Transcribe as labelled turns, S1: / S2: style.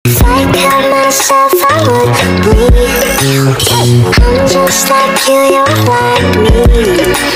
S1: If I cut myself, I would bleed. I'm just like you, you're like me.